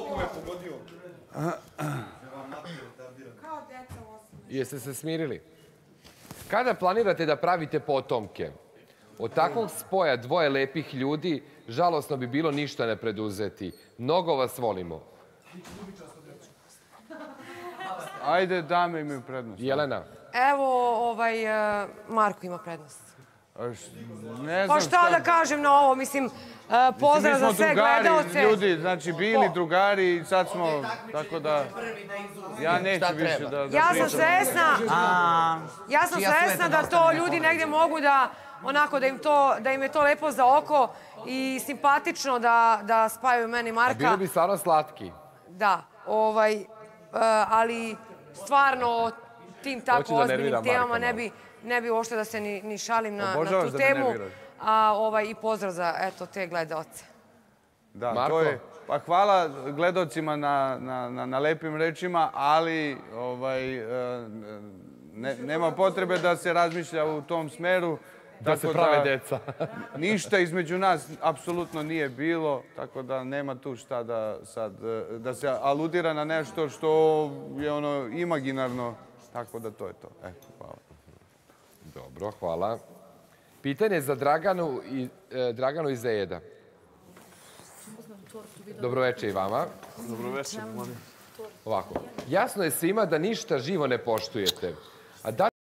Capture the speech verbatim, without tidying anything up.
Jeste se smirili? Kada planirate da pravite potomke? Od takvog spoja dvoje lepih ljudi žalosno bi bilo ništa ne preduzeti. Mnogo vas volimo. Ajde, dame imaju prednost. Jelena? Evo, ovaj, Marko ima prednost. Ne znam pa šta da kažem na ovo, mislim, pozdrav za sve gledaoce. Mi smo drugari, ljudi, znači bili drugari i sad smo, tako da... Ja neću više da... Ja sam svesna, ja sam svesna da to ljudi negdje mogu da, onako, da im je to lepo za oko i simpatično da spajaju meni Marka. A bili bi stvarno slatki. Da, ovaj, ali stvarno tim tako ozbiljnim temama ne bi ne bi uopšte da se ni šalim na tu temu. I pozdrav za, eto, te gledaoce. Da, to je. Pa hvala gledaocima na lepim rečima, ali nema potrebe da se razmišlja u tom smeru. Da se prave deca. Ništa između nas apsolutno nije bilo, tako da nema tu šta da se aludira na nešto što je ono imaginarno, tako da to je to. Eto, hvala. Dobro, hvala. Pitanje za Draganu i Zejeda. Dobroveče i vama. Dobroveče. Ovako, jasno je svima da ništa živo ne poštujete. A da